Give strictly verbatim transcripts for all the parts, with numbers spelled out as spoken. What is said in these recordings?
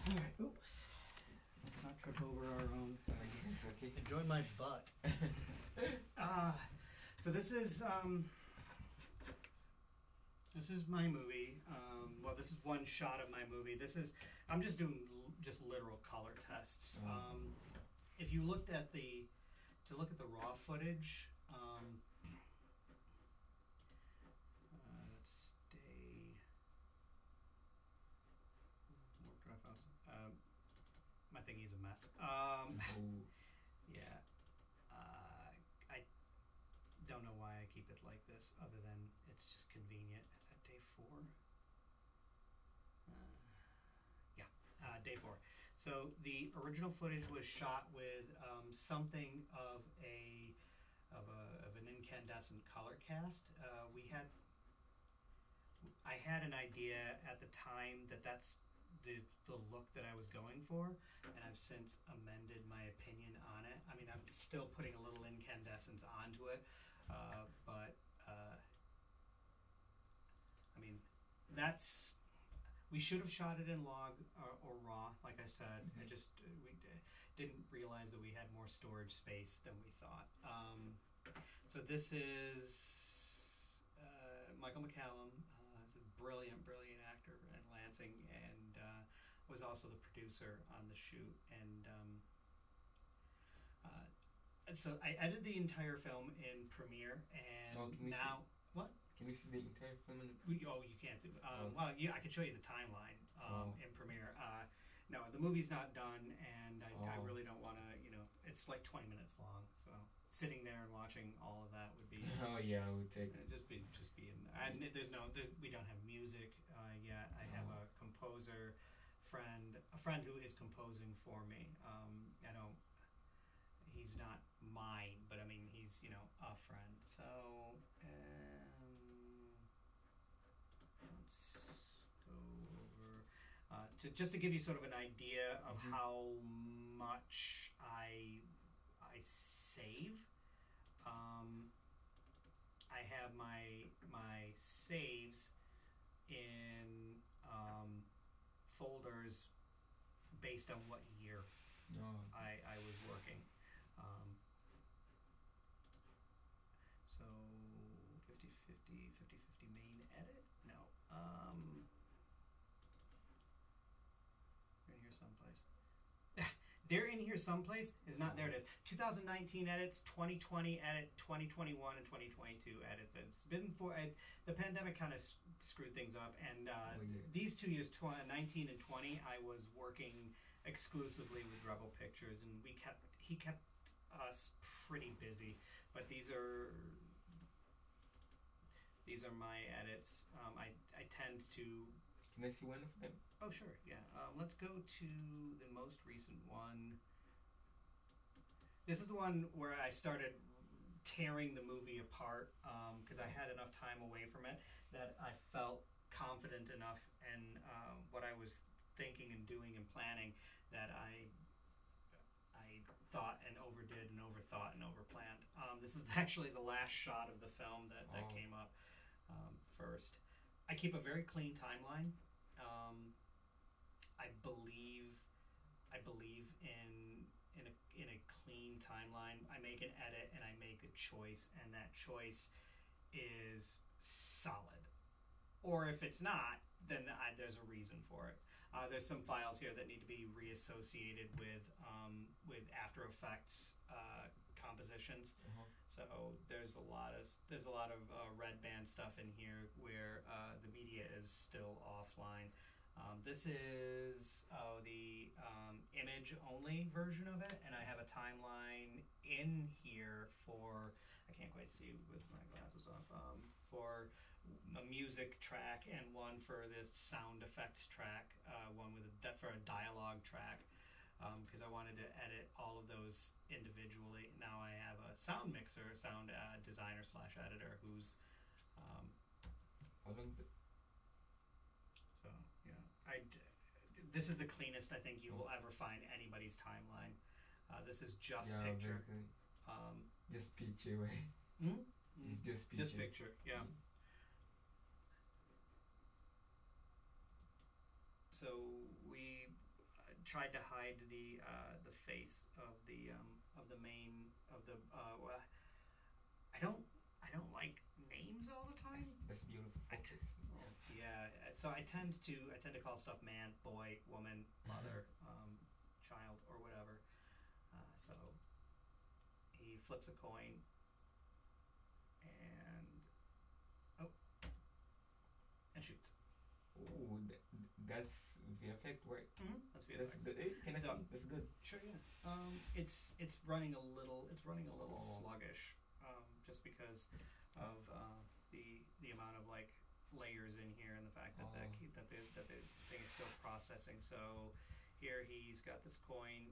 Alright, oops. Let's not trip over our own. It's okay. Enjoy my butt. uh, so this is um, this is my movie. Um, well, this is one shot of my movie. This is I'm just doing l- just literal color tests. Oh. Um, if you looked at the to look at the raw footage, um, uh, let's stay. More drive house. Um, my thingy's a mess. Um, Oh. yeah. Uh, I don't know why I keep it like this, other than it's just convenient. Is that day four? Uh, yeah, uh, day four. So the original footage was shot with um, something of a of a of an incandescent color cast. Uh, we had. I had an idea at the time that that's the the look that I was going for, and I've since amended my opinion on it. I mean, I'm still putting a little incandescence onto it, uh, but uh, I mean, that's we should have shot it in log or, or raw, like I said. Mm-hmm. I just uh, we d- didn't realize that we had more storage space than we thought. Um, so this is uh, Michael McCallum. Uh, a brilliant, brilliant actor in Lansing, and uh, was also the producer on the shoot. And um, uh, and so I edited the entire film in Premiere, and Oh, can we now what? Can you see the entire film? In We, oh, you can't see. Um, Oh. Well, yeah, I could show you the timeline um, Oh. in Premiere. Uh, no, the movie's not done, and I, I Oh. really don't want to. You know, it's like twenty minutes long, so sitting there and watching all of that would be. Oh yeah, I would take. Uh, just be, just be in. And there's no, there, we don't have music uh, yet. I have Oh. a composer friend, a friend who is composing for me. Um, I don't. He's not mine, but I mean, he's you know a friend. So um, let's go over uh, to just to give you sort of an idea of Mhm. how much I I save. Um, I have my my saves in um, folders based on what year No. I, I was working. Um, so fifty fifty, fifty fifty main edit? No. Um, they're in here someplace. They're in here someplace. Is not there. It is. twenty nineteen edits, twenty twenty edit, twenty twenty-one, and twenty twenty-two edits. It's been for uh, the pandemic kind of s- screwed things up, and uh, Oh, yeah. these two years, tw- nineteen and twenty, I was working exclusively with Rebel Pictures, and we kept he kept us pretty busy. But these are these are my edits. Um, I I tend to. Can I see one of them? Oh, sure, yeah. Um, let's go to the most recent one. This is the one where I started tearing the movie apart because I had enough time away from it that I felt confident enough in uh, what I was thinking and doing and planning that I I thought and overdid and overthought and overplanned. Um, this is actually the last shot of the film that, that Oh. came up um, first. I keep a very clean timeline. Um, I believe, I believe in in a in a clean timeline. I make an edit and I make a choice, and that choice is solid. Or if it's not, then I, there's a reason for it. Uh, there's some files here that need to be reassociated with um, with After Effects uh, compositions. Uh-huh. So there's a lot of there's a lot of uh, red band stuff in here where uh, the media is still offline. Um, this is oh the um, image only version of it, and I have a timeline in here for I can't quite see with my glasses off um, for a music track and one for the sound effects track, uh, one with a for a dialogue track. Because um, I wanted to edit all of those individually. Now I have a sound mixer, sound uh, designer slash editor who's, um, How long? The, so yeah, I. This is the cleanest I think you will ever find anybody's timeline. Uh, this is just yeah, picture. very good. Um, Just picture, right? hmm? It's just picture. Just picture, yeah. Mm. So we, tried to hide the uh, the face of the um, of the main of the. Uh, well, I don't I don't like names all the time. That's, that's beautiful I focus. t- yeah, uh, so I tend to I tend to call stuff man, boy, woman, mother, um, child, or whatever. Uh, so he flips a coin, and oh, and shoots. Oh, that, that's V F X work. Mm-hmm. That's V F X. That's good. Eh, can I So- see? That's good. Sure, yeah. Um, it's it's running a little it's running a little Oh. sluggish, um, just because of uh, the the amount of like layers in here and the fact that the Oh. key, that the that the thing is still processing. So here he's got this coin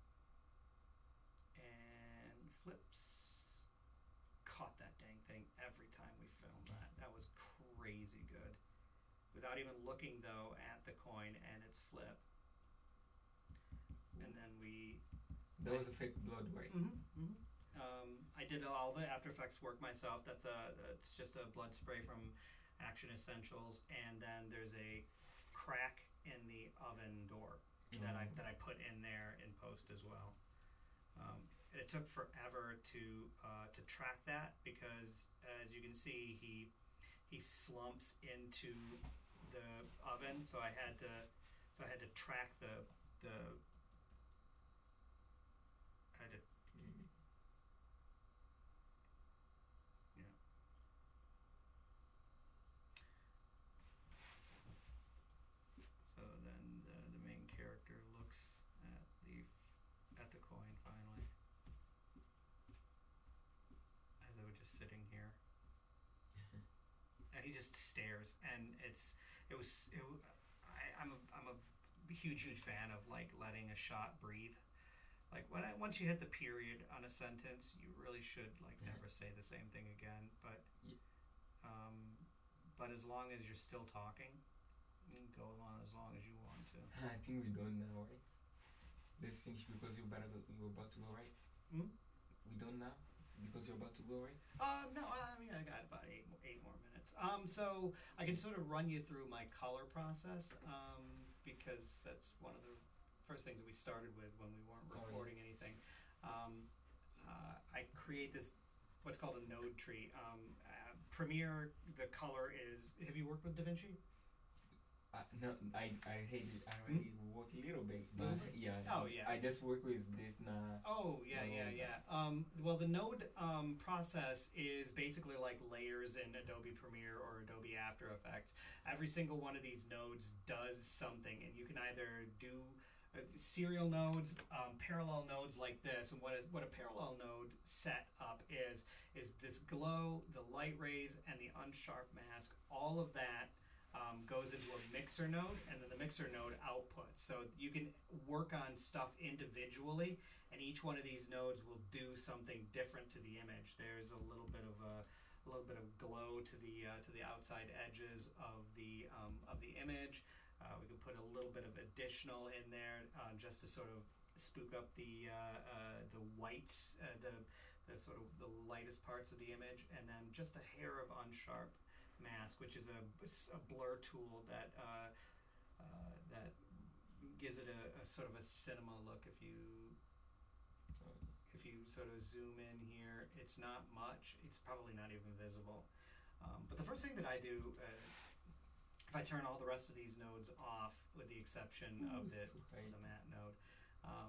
and flips. Caught that dang thing every time we filmed that. That was crazy good. Without even looking though at the coin and its flip. And then we That was a fake blood, right? Mm-hmm, mm-hmm. Um, I did all the After Effects work myself. That's a it's just a blood spray from Action Essentials, and then there's a crack in the oven door that I Mm. that I put in there in post as well. Um, and it took forever to uh, to track that because, as you can see, he he slumps into the oven. So I had to so I had to track the the I had to Mm. Yeah. So then the, the main character looks at the at the coin finally, as though just sitting here, and he just stares. And it's it was it, w- I, I'm a I'm a huge huge fan of like letting a shot breathe. Like when I, once you hit the period on a sentence, you really should like Yeah. never say the same thing again. But Ye- um, but as long as you're still talking, you can go on as long as you want to. I think we're done now, right? Let's finish because you're about to go, you're about to go, right? Hmm? We done now because you're about to go, right? Uh, no, I mean I got about eight mo- eight more minutes. Um, so I can sort of run you through my color process, um, because that's one of the first things that we started with when we weren't Oh, yeah. recording anything. Um, uh, I create this what's called a node tree. Um, uh, Premiere, the color is. Have you worked with DaVinci? Uh, no, I I hate it. I already work a little bit, but Little bit? yeah. Oh, yeah. I just work with this now. Oh yeah, yeah, Um, yeah. Um, well, the node um, process is basically like layers in Adobe Premiere or Adobe After Effects. Every single one of these nodes does something, and you can either do uh, serial nodes, um, parallel nodes like this. And what is what a parallel node set up is is this glow, the light rays, and the unsharp mask. All of that. Um, goes into a mixer node, and then the mixer node outputs. So you can work on stuff individually, and each one of these nodes will do something different to the image. There's a little bit of a, a little bit of glow to the uh, to the outside edges of the um, of the image. Uh, we can put a little bit of additional in there uh, just to sort of spook up the uh, uh, the whites, uh, the the sort of the lightest parts of the image, and then just a hair of unsharp mask, which is a, a blur tool that uh, uh, that gives it a, a sort of a cinema look. If you if you sort of zoom in here, it's not much. It's probably not even visible. Um, but the first thing that I do, uh, if I turn all the rest of these nodes off, with the exception Ooh, of the, it's too high. the matte node, um,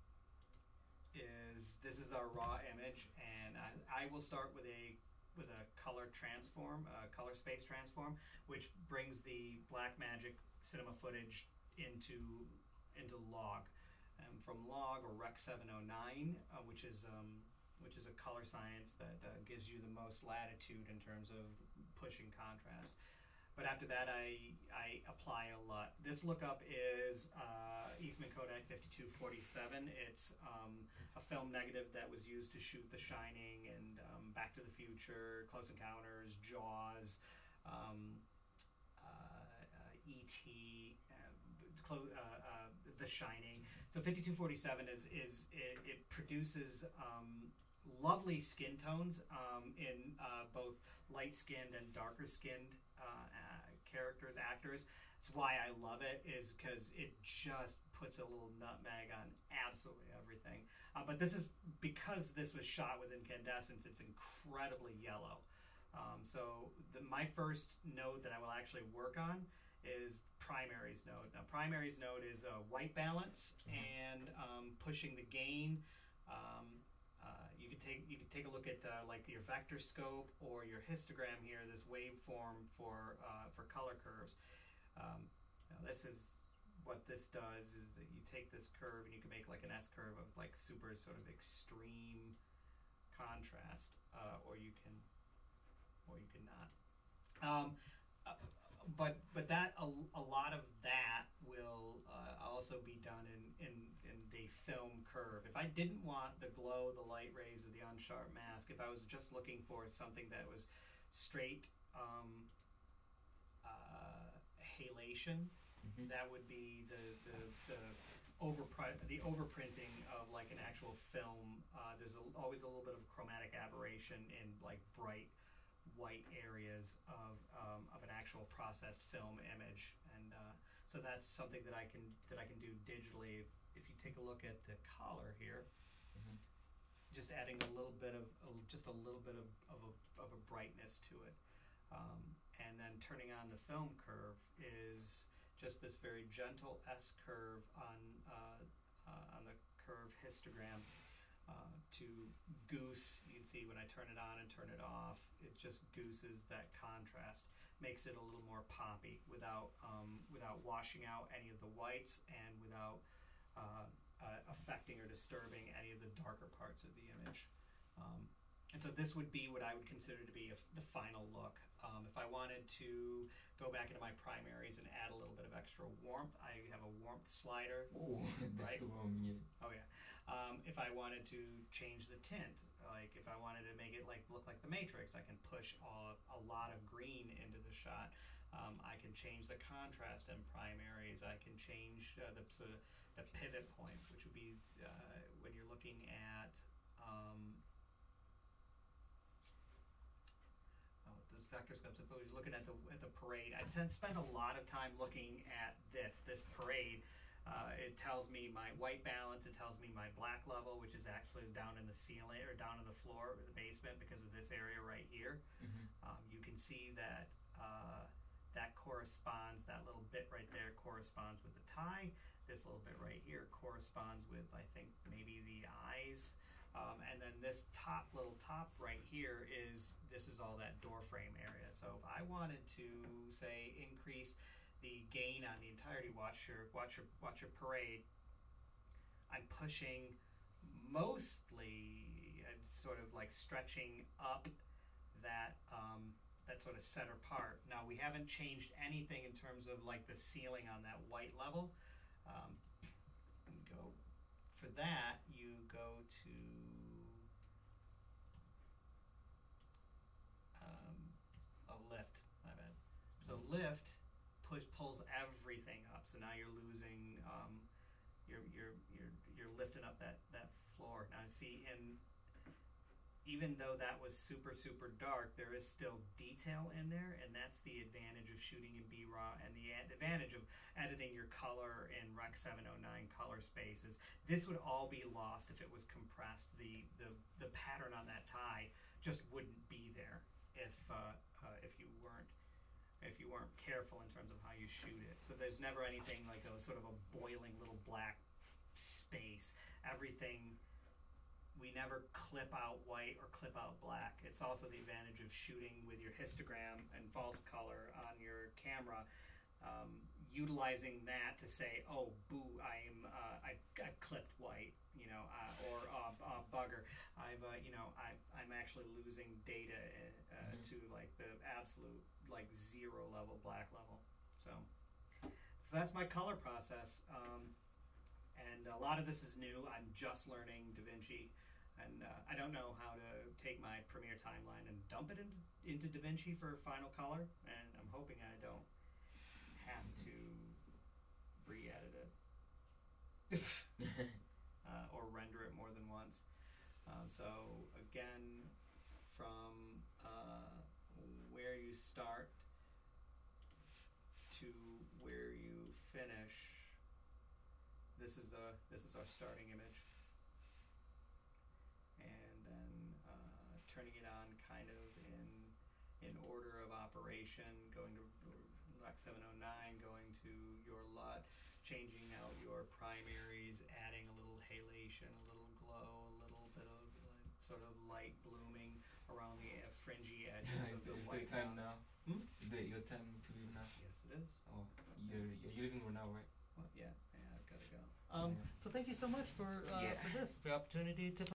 is this is our raw image, and I, I will start with a with a color transform, a color space transform, which brings the Blackmagic cinema footage into into log, um, from log or Rec seven oh nine, uh, which is um, which is a color science that uh, gives you the most latitude in terms of pushing contrast. But after that, I I apply a lot. This lookup is uh, Eastman Kodak fifty-two forty-seven. It's um, a film negative that was used to shoot The Shining and um, Back to the Future, Close Encounters, Jaws, um, uh, uh, E T, uh, clo- uh, uh, The Shining. So fifty-two forty-seven is is it, it produces um, lovely skin tones um, in uh, both light skinned and darker skinned uh, uh, characters, actors. it's why I love it, is because it just puts a little nutmeg on absolutely everything. Uh, but this is because this was shot with incandescence. It's incredibly yellow. Um, so the, my first node that I will actually work on is primaries node. Now primaries node is a white balance Mhm. and um, pushing the gain. Um, uh, you could take you could take a look at uh, like your vector scope or your histogram here. This waveform for uh, for color curves. Um, now this is what this does is that you take this curve and you can make like an S curve of like super sort of extreme contrast, uh, or you can or you can not. Um, uh, but but that a, a lot of that will uh, also be done in, in in the film curve. If I didn't want the glow, the light rays, or the unsharp mask, if I was just looking for something that was straight um, uh, halation, Mhm. that would be the the the over the overprinting of like an actual film. Uh, there's a, always a little bit of chromatic aberration in like bright white areas of um, of an actual processed film image, and uh, so that's something that I can that I can do digitally. If, if you take a look at the collar here, Mhm. just adding a little bit of a, just a little bit of of a, of a brightness to it, um, and then turning on the film curve is just this very gentle S curve on uh, uh, on the curve histogram. Uh, to goose, you can see when I turn it on and turn it off, it just gooses that contrast, makes it a little more poppy without um, without washing out any of the whites and without uh, uh, affecting or disturbing any of the darker parts of the image. Um, and so this would be what I would consider to be a, the final look. Um, if I wanted to go back into my primaries and add a little bit of extra warmth, I have a warmth slider. Oh, that's Right. the one, yeah. Oh yeah. Um, if I wanted to change the tint, like if I wanted to make it like look like the Matrix, I can push a, a lot of green into the shot. Um, I can change the contrast in primaries. I can change uh, the sort of the pivot point, which would be uh, when you're looking at um, oh, those vector scopes. If I was looking at the at the parade, I tend to spend a lot of time looking at this this parade. Uh, it tells me my white balance, it tells me my black level, which is actually down in the ceiling or down in the floor or the basement because of this area right here. Mhm. Um, you can see that uh, that corresponds, that little bit right there corresponds with the tie. This little bit right here corresponds with, I think, maybe the eyes. Um, and then this top little top right here is, this is all that door frame area. So if I wanted to, say, increase the gain on the entirety, watch your watch your watch your parade. I'm pushing mostly uh, sort of like stretching up that um, that sort of center part. Now we haven't changed anything in terms of like the ceiling on that white level. Um, and go for that. You go to um, a lift. My bad. So lift. Push, pulls everything up. So now you're losing, um, you're you're you're you're lifting up that that floor. Now see, and even though that was super super dark, there is still detail in there, and that's the advantage of shooting in B-RAW and the ad- advantage of editing your color in Rec seven oh nine color spaces. This would all be lost if it was compressed. The the the pattern on that tie just wouldn't be there if uh, uh, if you weren't. if you weren't careful in terms of how you shoot it. So there's never anything like a sort of a boiling little black space. Everything, we never clip out white or clip out black. It's also the advantage of shooting with your histogram and false color on your camera, um, utilizing that to say, oh, boo, I'm, uh, I've, I've clipped white, you know, uh, or uh, uh, bugger, I've, uh, you know, I, I'm actually losing data uh, Mhm. to like the absolute, like zero level black level. So, so that's my color process. Um, and a lot of this is new. I'm just learning DaVinci, and uh, I don't know how to take my Premiere timeline and dump it into, into DaVinci for final color, and I'm hoping I don't have to re-edit it uh, or render it more than once. Um, so again, from uh, where you start to where you finish. This is the this is our starting image, and then uh, turning it on kind of in in order of operation, going to L U T seven oh nine, going to your L U T, changing out your primaries, adding a little halation, a little glow, a little bit of like, sort of light blooming around the uh, fringy edges of Is the it white time ground. now? Hmm? Is it your time to leave now? Yes, it is. Oh, you're you're leaving now, right? Well, yeah, yeah, I've got to go. Um, Yeah. so thank you so much for uh, Yeah. for this, for the opportunity to